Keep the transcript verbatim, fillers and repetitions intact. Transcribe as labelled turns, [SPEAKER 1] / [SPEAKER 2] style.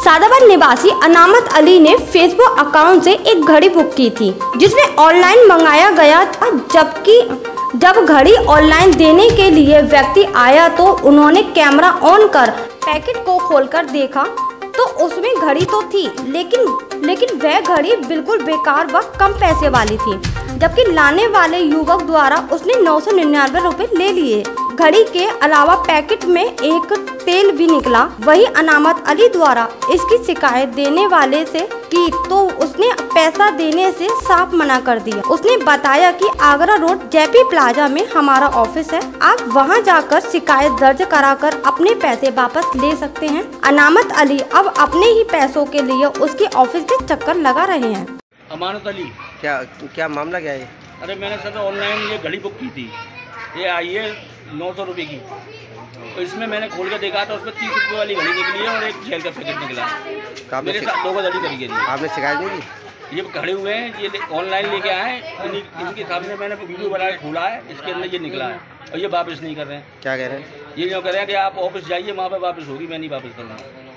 [SPEAKER 1] सादाबाद निवासी अनामत अली ने Facebook account से एक घड़ी बुक की थी जिसमें ऑनलाइन मंगाया गया था। जबकि जब घड़ी ऑनलाइन देने के लिए व्यक्ति आया तो उन्होंने कैमरा ऑन कर पैकेट को खोलकर देखा तो उसमें घड़ी तो थी, लेकिन लेकिन वह घड़ी बिल्कुल बेकार व कम पैसे वाली थी। जबकि लाने वाले युवक द्वारा उसने नौ सौ निन्यानवे रुपए ले लिए। घड़ी के अलावा पैकेट में एक तेल भी निकला। वही अनामत अली द्वारा इसकी शिकायत देने वाले से की तो उसने पैसा देने से साफ मना कर दिया। उसने बताया कि आगरा रोड जेपी प्लाजा में हमारा ऑफिस है, आप वहां जाकर शिकायत दर्ज कराकर अपने पैसे वापस ले सकते हैं। अनामत अली अब अपने ही पैसों के लिए उसके ऑफिस के चक्कर लगा रहे हैं।
[SPEAKER 2] अमानत अली,
[SPEAKER 3] क्या क्या मामला क्या है?
[SPEAKER 2] अरे मैंने सर ऑनलाइन ये घड़ी बुक की थी, ये आई है नौ सौ रुपये की। तो इसमें मैंने खोल कर देखा तो उसमें तीस रुपये वाली घड़ी निकली है और एक जेल का पैकेट निकला। मेरे साथ दो घड़ी करी गई।
[SPEAKER 3] आपने शिकायत नहीं की?
[SPEAKER 2] ये खड़े हुए हैं, ये ऑनलाइन लेके आए हैं, इनके सामने मैंने वीडियो बना के खोला है, इसके अंदर ये निकला है और ये वापस नहीं कर रहे हैं।
[SPEAKER 3] क्या कह रहे हैं?
[SPEAKER 2] ये जो कह रहे हैं कि आप ऑफिस जाइए, वहाँ पे वापस होगी, मैं नहीं वापस कर रहा हूँ।